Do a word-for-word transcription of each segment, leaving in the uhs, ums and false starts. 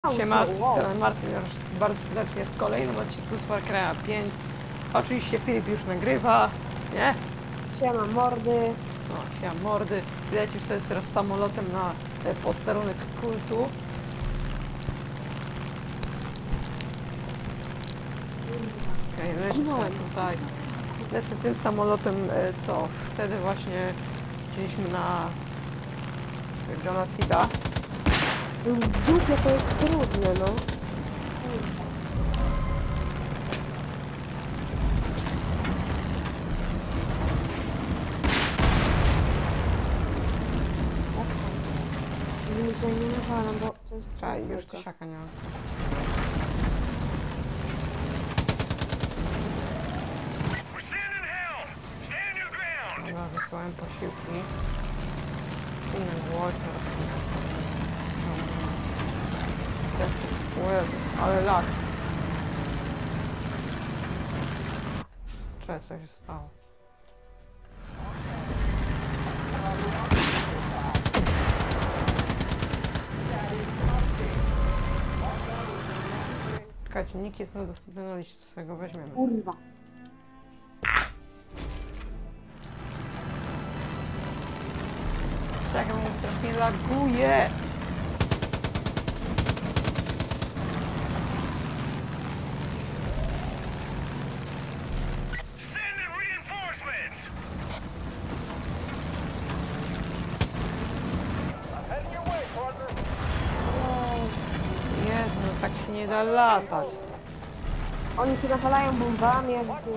Siema, z Marcin już bardzo serdecznie w kolejnym odcinku z Far Cry'a pięć. Oczywiście Filip już nagrywa, nie? Siema mordy. No, siema mordy. Lecisz sobie teraz samolotem na e, posterunek kultu. Okej, okay, lecę tutaj. Lecę tym samolotem, e, co wtedy właśnie chcieliśmy na Johna Seeda. W dupie to jest trudne, no. Z nim tutaj nie nawalam, bo to jest Czaj, już tysiaka nie mam. Dobra, wysłałem posiłki. Inny głośno. Ale lag. Cześć, co się stało? Czekajcie, nick jest niedostępny na liście, z tego weźmiemy. Kurwa. Czekaj, mu trochę laguje! Jezu, no tak się nie da latać. Oni się nawalają bombami, jak z...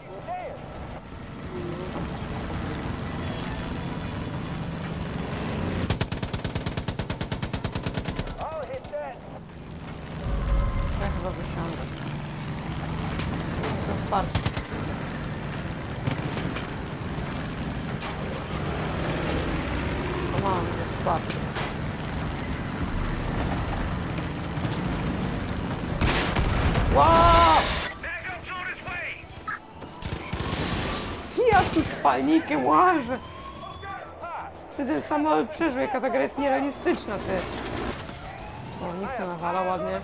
Ja chyba wysiądę. To wsparcie. To mam, to wsparcie. Wow! Ja tu spalnikiem łażę! Ty ten samolot przeżył, jaka ta gra jest nierealistyczna, ty. O, nikt to nawala ładnie.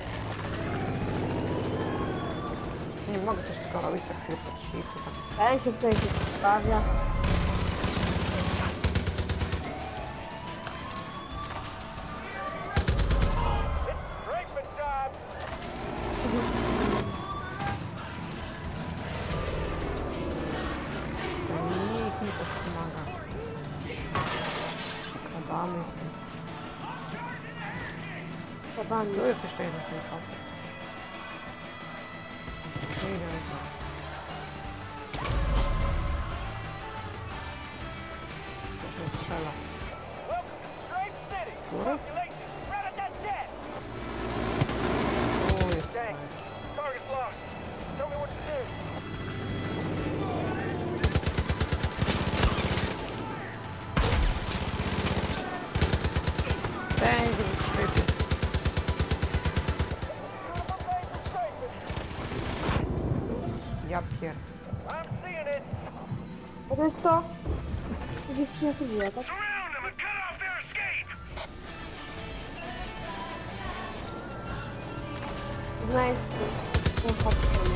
Nie mogę coś tylko robić, co chwilę po cichu, tak. Ten się tutaj się stawia. Nikt mi też pomaga. Kradamy. Chowami. Tu jest jeszcze jeden tylko. Nie idę. To się strzela. Góry? O, jest fajnie. Thank you. Ja pier... A to jest to? To dziewczyna tu była, tak? Znajdź ten Hudson.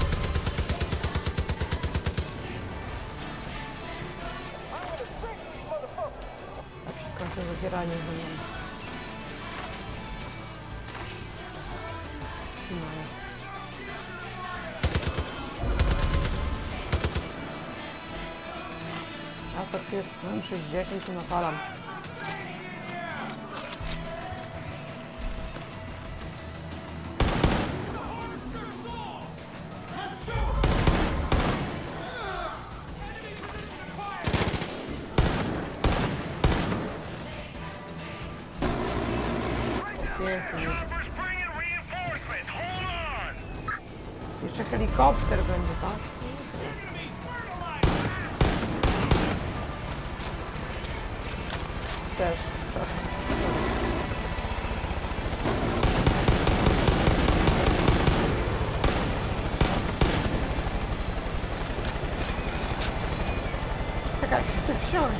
Tak się kończy zabieranie za nią. No. A to jest M sześćdziesiąt, to napalam. Pięknie. Jeszcze helikopter będzie, tak? Też trochę. Czekajcie, chcę wsiąść.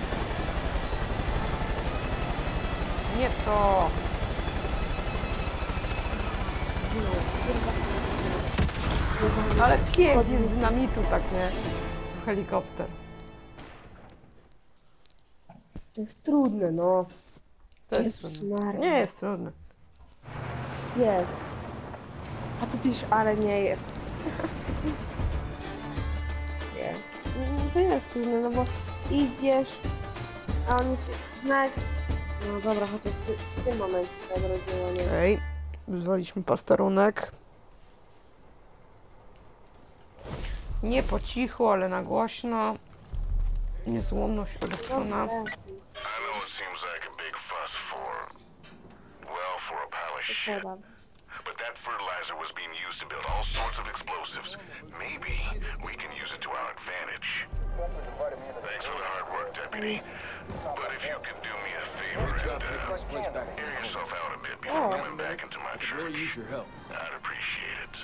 Nie to. Ale pięknie z dynamitu tak, nie? Helikopter. To jest trudne, no. To jest Jezus trudne. Maria. Nie jest trudne. Jest. A ty piszesz, ale nie jest. Nie. Mm, To jest trudne, no bo idziesz, a oni cię znać. No dobra, chociaż przy, w tym momencie się odrodziło, nie? Okej. Wyzwaliśmy posterunek. Nie po cichu, ale na głośno. Niezłomność ulepszona. Dobra, I know it seems like a big fuss for, well, for a pile of to shit. podam. But that fertilizer was being used to build all sorts of explosives. Maybe we can use it to our advantage. Thanks for the hard work, Deputy. But if you could do me a favor and uh, This place back air there. yourself out a bit before Oh. coming back into my Could really church, use your help. I'd appreciate it.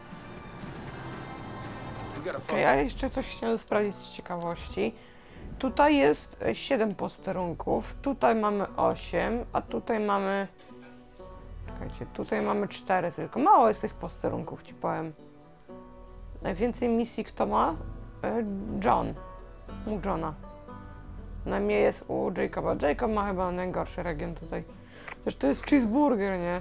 We got a Okej, fuck. a jeszcze coś chciałem sprawdzić z ciekawości. Tutaj jest e, siedem posterunków, tutaj mamy osiem, a tutaj mamy... Czekajcie, tutaj mamy cztery tylko. Mało jest tych posterunków, ci powiem. Najwięcej misji kto ma? E, John. U Johna. Najmniej jest u Jacoba. Jacob ma chyba najgorszy region tutaj. Zresztą to jest cheeseburger, nie?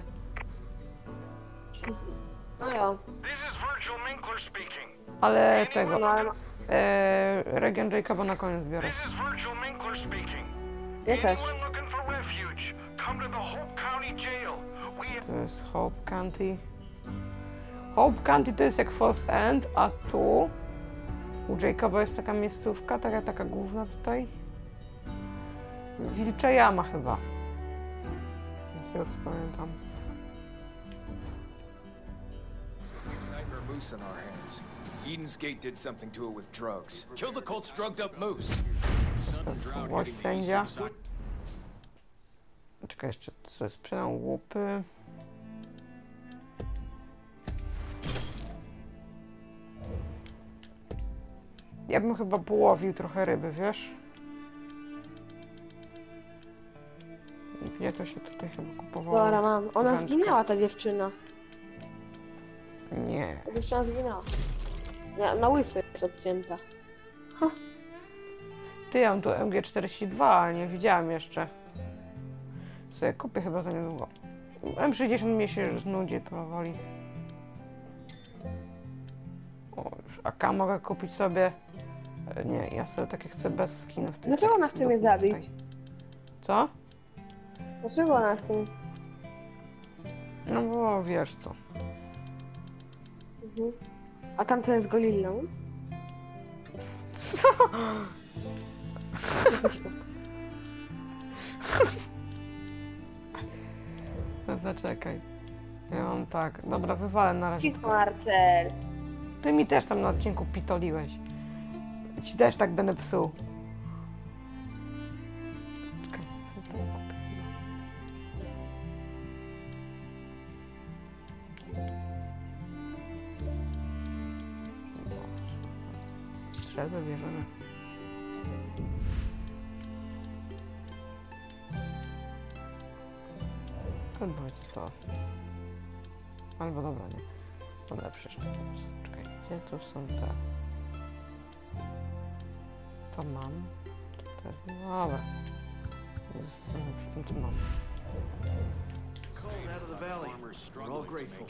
No ja. This is Virgil Minkler speaking. Ale tego... No ale E, region Jacoba na koniec biorę. This is Virgil Minkler speaking. ja też. Anyone looking for refuge, come to the Hope County Jail. We To jest Hope County. Hope County to jest jak Falls End, a tu u Jacoba jest taka miejscówka, taka, taka główna tutaj. Wilcza Jama chyba. Z tego co pamiętam. Nightmare moose on our hands. Eden's Gate did something to it with drugs. Kill the cult's drugged up moose. Właśnie sędzia. Czekaj, jeszcze co jest? Sprzedam łupy. Ja bym chyba połowił trochę ryby, wiesz? Nie, to się tutaj chyba kupowało. Dobra, mam. Ona wędkę. zginęła, ta dziewczyna. Nie. Ta dziewczyna zginęła. Na, na łyso jest obcięta. Ty, ja mam tu M G czterdzieści dwa, ale nie widziałem jeszcze. Sobie kupię chyba za niedługo. M sześćdziesiąt mnie się już znudzi powoli. O, już A K mogę kupić sobie. E, Nie, ja sobie takie chcę bez skinów. tych Dlaczego ona takich chce mnie tutaj. zabić? Co? Dlaczego ona chce? No bo wiesz co. Mhm. A tam to jest Golillons? No zaczekaj. Ja mam tak. Dobra, wywalę na razie. Cicho, Marcel. Ty mi też tam na odcinku pitoliłeś. Ci też tak będę psuł. Czekaj, co tam kupię? Strzelbę bierzemy. Albo co? Albo dobra, nie. To lepsze jeszcze. Czekaj, gdzie tu są te? To mam. To też. No dobra. Jest, przy tym tu mam. Cold out of the valley. We're all grateful.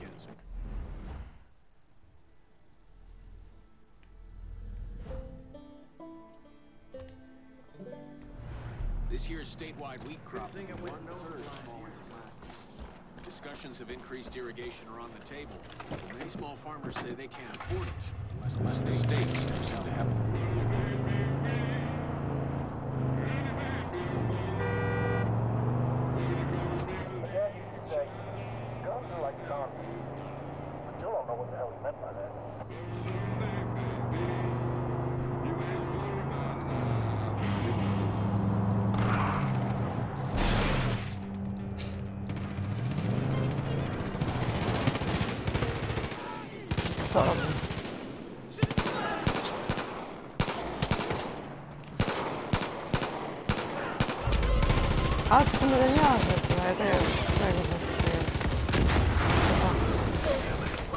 This year's statewide wheat crop will be one third smaller than last. Discussions of increased irrigation are on the table. Many small farmers say they can't afford it unless, unless the state steps in to help. Dad used to say, guns are like zombies. I still don't know what the hell he meant by that. Co robię? A, to są mileniarze, to ja tego tego zastrzeję.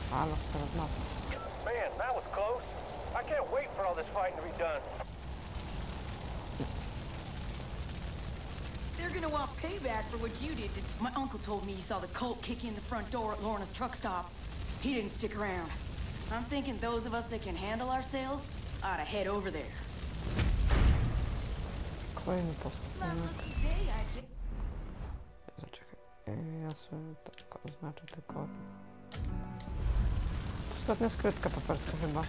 Halo, teraz na to. Man, that was close. I can't wait for all this fighting to be done. They're gonna want payback for what you did to... My uncle told me he saw the cult kick in the front door at Lorna's truck stop. He didn't stick around. I'm thinking those of us that can handle ourselves ought to head over there. Kolejny It's my posterunek. lucky day, I get... Zaczekaj, ja sobie tak oznaczę tylko... Ostatnia skrytka paperska chyba.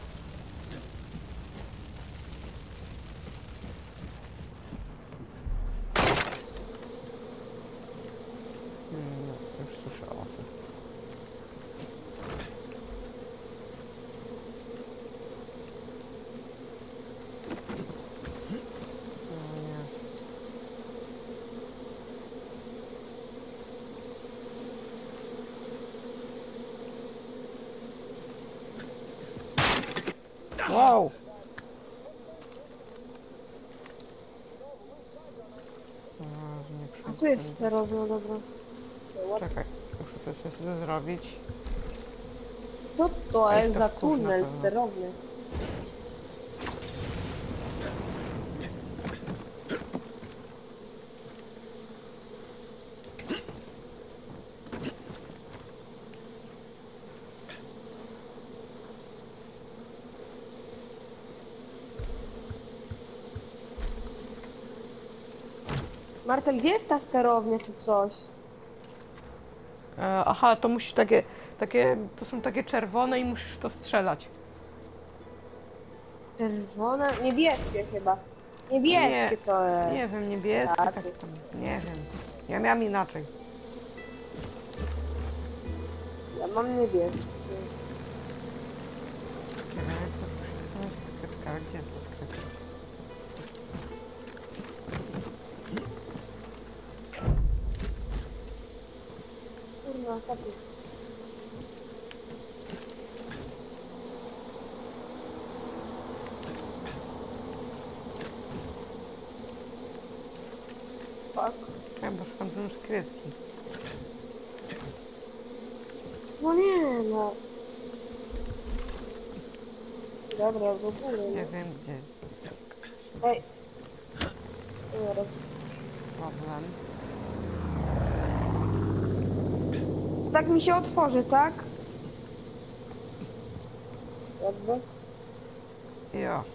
Hmm, no, już słyszę osy. No nie. Wow! A tu jest sterownia, dobra. Czekaj, muszę coś jeszcze zrobić. Co to Ej, jest to za wkurz na tunel pewno. sterownia? Marta, gdzie jest ta sterownia czy coś? E, aha, to musisz takie, takie, to są takie czerwone i musisz w to strzelać. Czerwone? Niebieskie chyba. Niebieskie Nie, to jest. Nie wiem, niebieskie, Tak. tak tam, nie wiem. Ja miałam inaczej. Ja mam niebieskie. Czekaj, to jest skrytka, gdzie jest ta skrytka? Kurwa, taki. Fuck. Czekaj, bo szukam tu skrytki. No nie no. Dobra, w ogóle Nie nie. wiem gdzie. Ej. Dobra. Problem. To tak mi się otworzy, tak? Jakby. Jo.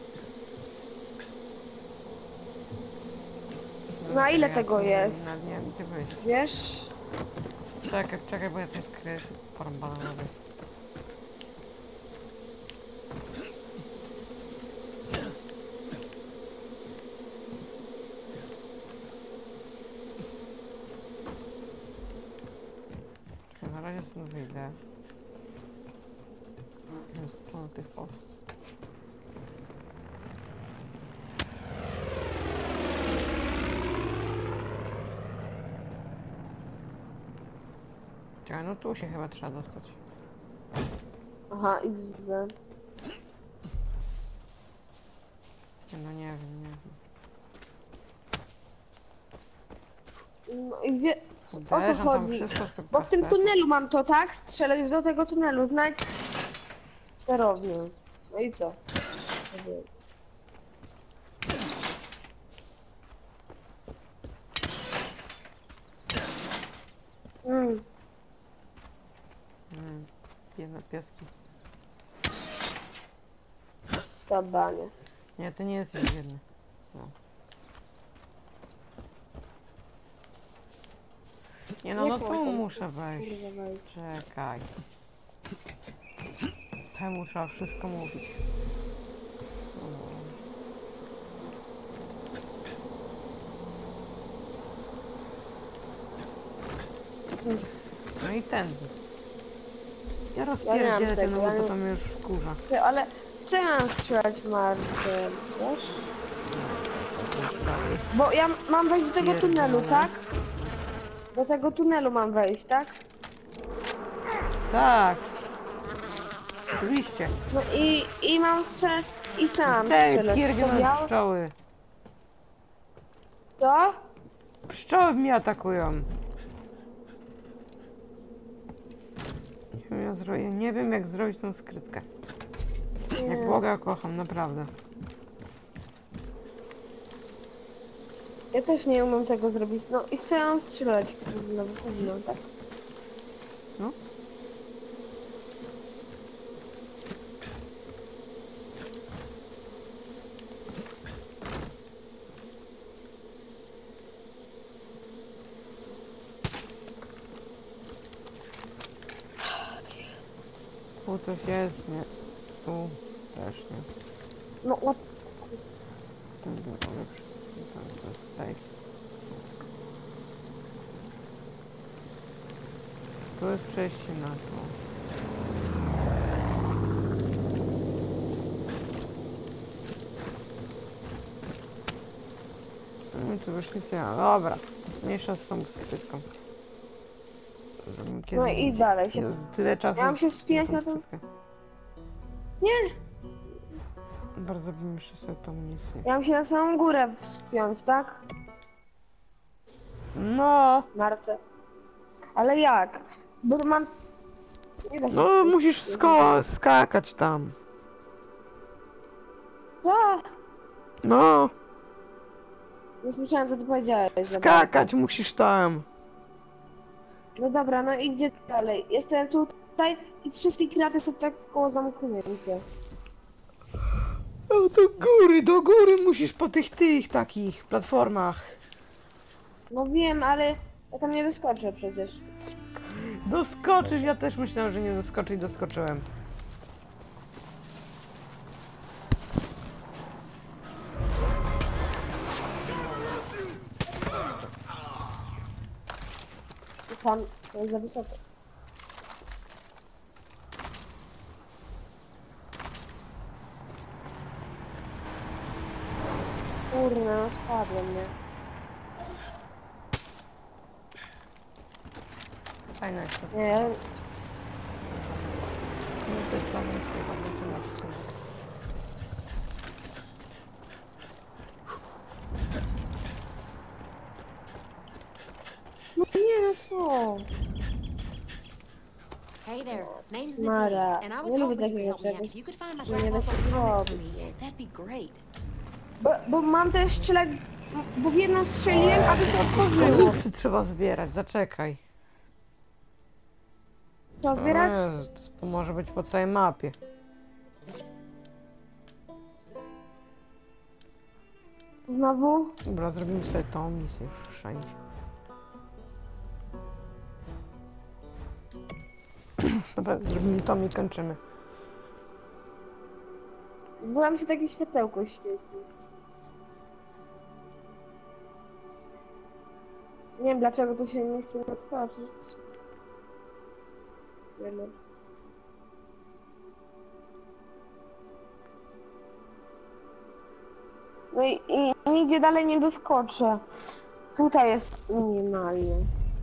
Na ile Ja tego tu jest? Na, nie wiem gdzie wyjść. Wiesz? Czekaj, czekaj, bo ja tu skryt porąbane. Czekaj, na razie stąd wyjdę. Jest pełno tych osób. Czekaj, no tu się chyba trzeba dostać. Aha, X D. Nie, no nie wiem, nie wiem. No i gdzie... O co Uderzam tam chodzi? wszystko, co Bo w tym proste. tunelu mam to, tak? Strzelać do tego tunelu, znajdź sterownię. No i co? Mm. Mm, biedne pieski. Tabanie. Nie, to nie jest już biedny. No. Nie no, no Jak tu można? muszę wejść. Kurwa, wejdź. Czekaj. Tutaj muszę wszystko mówić. No i ten. Ja Ja nie mam rozpierdzielę ten, tego, no ja bo nie- to mnie już wkurza. Ty, ale w co ja mam strzelać, Marcel? Wiesz? Bo ja mam wejść do tego tunelu, tak? Do tego tunelu mam wejść, tak? Tak. Oczywiście. No i, i mam strzelać... I co mam Te strzelać? pierdzielone To białe? pszczoły. Co? Pszczoły mnie atakują. Nie wiem, ja zro... ja nie wiem jak zrobić tą skrytkę. Jak Jest. Boga kocham, naprawdę. Ja też nie umiem tego zrobić. No i chcę ją strzelać. No, no tak. No. Tu coś jest, nie. Tu też nie. No what? Ten był lepszy. Tam to jest tutaj. Tu jest przejście na to. No tu już nic nie ma. Dobra. Mniejsza z tą skrytką. Żebym No kiedyś- i dalej się... jest tyle czasu. Ja mam się wspinać na tą... skrytkę. Nie! Bardzo bym jeszcze sobie tą misję. Ja mam się na samą górę wspiąć, tak? No! Marce. Ale jak? Bo mam... Nie da się... No musisz sko skakać tam. Co? No! Nie słyszałem, co ty powiedziałeś. za Skakać musisz tam. bardzo. No dobra, no i gdzie dalej? Jestem tutaj i wszystkie kraty są tak koło zamknięte. No do góry, do góry musisz po tych tych takich platformach. No wiem, ale ja tam nie doskoczę przecież. Doskoczysz, ja też myślałem, że nie doskoczę i doskoczyłem. I tam to jest za wysoko. Kurna, no spadłem, nie? Fajna jest to. Nie, ja... Nie jest to misja, bardzo na przykład. No nie, no co? Hey there, name's Smara. Nadine, and I was Nie lubię hoping you could takiego help me out. czegoś, If you could find my że nie da grandpa's się old comics for zrobić, me, nie? that'd be great. Bo, bo mam też strzelać... Bo w jedną strzeliłem, a to się otworzyło. Komiksy trzeba zbierać, zaczekaj. Trzeba zbierać? O Jezu, to może być po całej mapie. Znowu? Dobra, zrobimy sobie tą misję już wszędzie. Dobra, zrobimy tą i kończymy. Bo nam się takie światełko świeci. Nie wiem dlaczego to się nie chce otworzyć. Nie wiem. No i, i nigdzie dalej nie doskoczę. Tutaj jest minimalnie.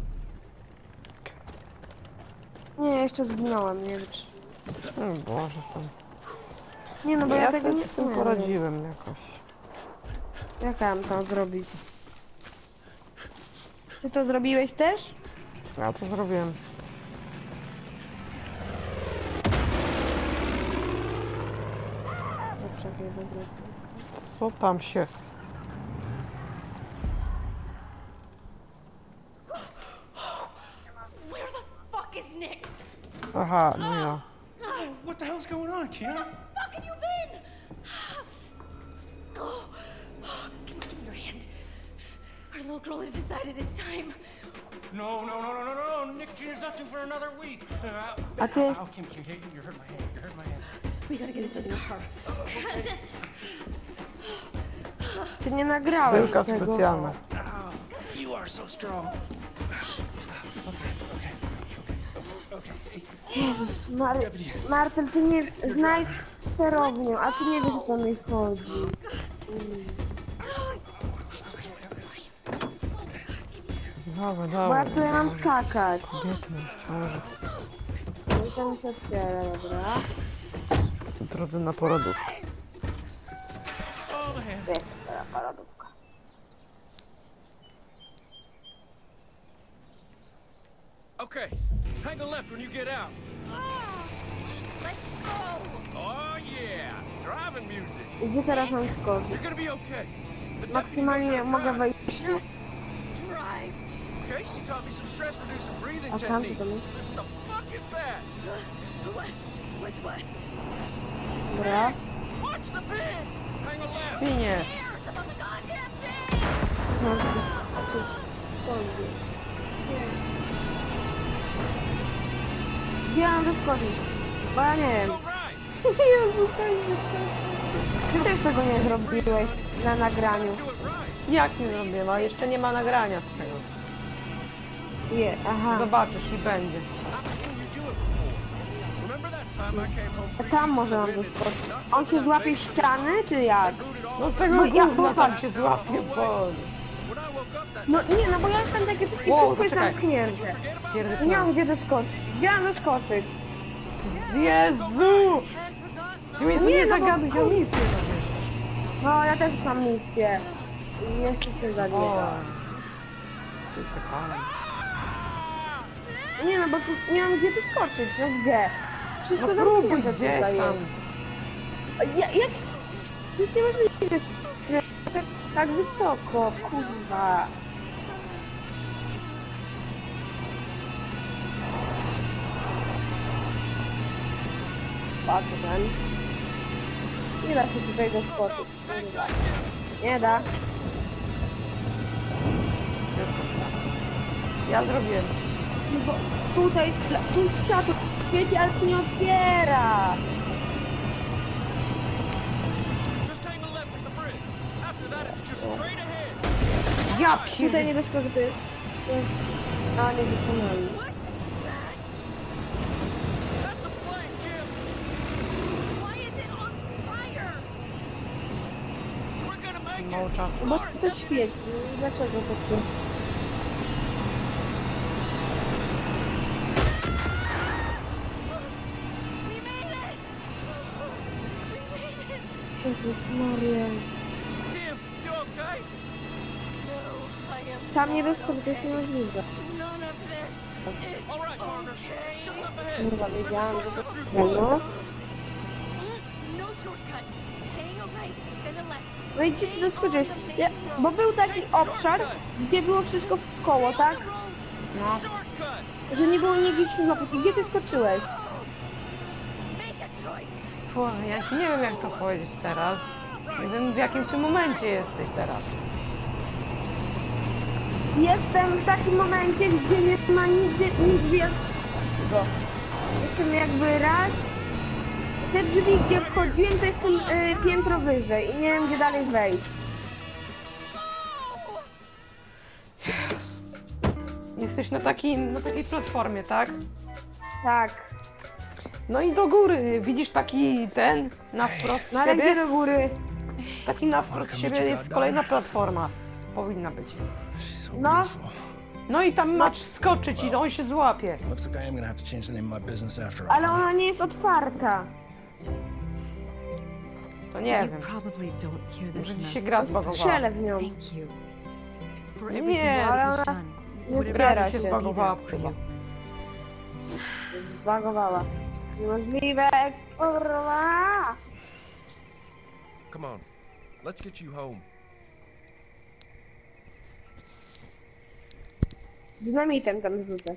Nie, jeszcze zginąłem, nie wiem czy... O Boże, tam. Nie no bo ja, Ja tego sobie nie z tym wiem. poradziłem jakoś. Jak ja mam to zrobić? Ty to zrobiłeś też? Ja to zrobiłem. Poczekaj, wezmę to. Co tam się? Where the fuck is Nick? Aha, no ja. What the hell's going on, Keanu? Where the fuck have you been? Oh, can you give me your hand? Our little girl has decided it's time. No, no, no, no, no, no, no. Nick Junior's not due for another week. Uh, A ty? Ow, Kim, Kim, Kim, you hurt my hand. You hurt my hand. We gotta get into the car. Ty nie nagrałeś Byłka tego. specjalna. Ow, you are so strong. Okay, okay, okay, okay. Hey, Jezus, Mar Marcel, ty nie znajdź sterownię, a ty nie wiesz o co mi chodzi. Mm. Dobra, Bo ja dobra. tu ja mam skakać. Kobiety, może. No i to mi się otwiera, dobra. W drodze na porodówkę. Wiesz, teraz paradówka. Okay, hang a left when you get out. Let's go. Oh yeah, driving music. Gdzie teraz mam skoczyć? You're gonna be okay. The deputy knows Maksymalnie how to mogę drive. wejść. Just drive. Okay, she taught me some stress-reducing breathing A tam to techniques. jest? What the fuck is that? What? What's what? Dobra. Watch the pins! Hang a left! Pinie. Cares about the goddamn thing? Mam tu skoczyć. Skąd? Gdzie mam wyskoczyć? Bo ja nie wiem. Go right! Jezu, Jezu. Ty też tego nie zrobiłeś na nagraniu. Do it right! Jak nie zrobiła? Jeszcze nie ma nagrania z tego. Je, aha. Zobaczysz i będzie. I've seen you do it before. Remember that time I came home A three tam sheets może to mam the wind wyskoczyć. and knocked On over się that złapie basement ściany, czy jak? and booted all No the tego No ja- gówna tam się When złapie pod. I woke up that No nie, no bo ja jestem takie wszystkie Wow, wszystko jest poczekaj. zamknięte. forget about Pierdolę. Nie mam gdzie doskoczyć. Gdzie mam doskoczyć? Jezu! Had forgotten. Ty mnie tu Nie, nie no bo- zagaduj, ja nic nie robię. No ja też mam misję. Nie chcę się O. zabiegać. Ty czekałem. Nie no, bo tu nie mam gdzie doskoczyć. No gdzie? Wszystko No próbuj zamknięte gdzieś tutaj tam. jest. Ja, jak? To jest niemożliwe, że tak, tak wysoko, kurwa. Spadłem. Nie da się tutaj doskoczyć, kurwa. Nie da. Ja zrobiłem. No bo tutaj, tu światło świeci, ale się nie otwiera. Just hang a left with the bridge. After that, it's just straight ahead. Ja Tutaj pierdolę. nie doskoczę, to jest... To jest... A, nie wykonali. That's a plane, Kim. Why is it on fire? We're gonna make it. Mało czasu. No bo to świeci. Dlaczego to tu? We made it. We made it. Jezus Maria. Kim, you okay? No, I am. Tam nie not doskoczę, to jest okay. niemożliwe. None of this is All right, partner. It's just okay. up ahead. Kurwa, wiedziałam, że to... Through the woods. No. No shortcut. Hang a right, then a left. No i gdzie ty doskoczyłeś? Ja, bo był taki obszar, gdzie było wszystko w koło, tak? No. Shortcut. Że nie było nigdzie się złapać. I gdzie ty skoczyłeś? Make a choice. Fu, ja ci nie wiem jak to powiedzieć teraz. Nie wiem w jakim ty momencie jesteś teraz. Jestem w takim momencie, gdzie nie ma nigdzie nic wjazdu. Jestem jakby raz... Te drzwi, gdzie wchodziłem, to jestem y, piętro wyżej i nie wiem, gdzie dalej wejść. Jesteś na, takiej na takiej platformie, tak? Tak. No i do góry. Widzisz taki ten na wprost No ale gdzie siebie? do góry? Taki na wprost siebie jest kolejna platforma. Powinna być. She's so No. beautiful. No i tam masz skoczyć i on się złapie. Looks like I am gonna have to change the name of my business after all. Ale ona nie jest otwarta. To nie You wiem. probably don't hear this Może ci enough. się gra zbagowała. Strzelę w nią. Thank you for Nie, everything ale that ona you've done. nie Whatever otwiera Gra ci się się. zbagowała Be there for chyba. you. Zbagowała. Niemożliwe, kurwa. Come on, let's get you home. Dynamitem tam rzucę.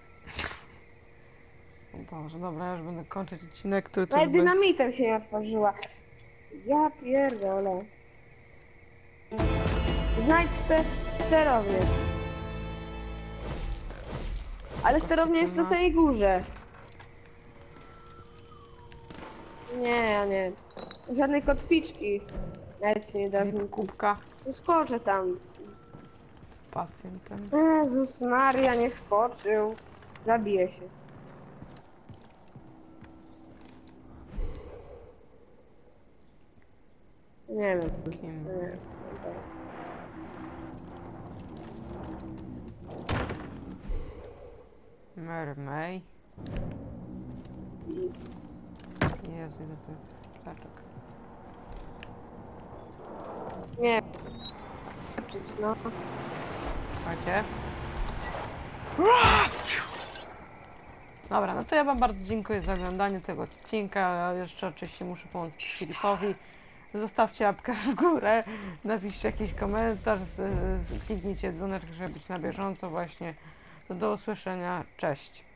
O Boże, dobra, ja już będę kończyć odcinek, który tu Ale już będzie... dynamitem się nie otworzyła. Ja pierdolę. Znajdź ste sterownię. Ale sterownia jest na samej górze. Nie, ja nie. Żadnej kotwiczki. Nawet się nie da z nim kupić. Kubka Skoczę tam. pacjentem. Jezus Maria, nie skoczył. Zabiję się. Nie wiem. Kim? Nie. Mary May. Jezu, ile to paczek. Nie. No. Słuchajcie. Dobra, no to ja wam bardzo dziękuję za oglądanie tego odcinka. Ja jeszcze oczywiście muszę pomóc Filipowi. Zostawcie łapkę w górę, napiszcie jakiś komentarz, kliknijcie dzwoneczek, żeby być na bieżąco właśnie. To do usłyszenia, cześć.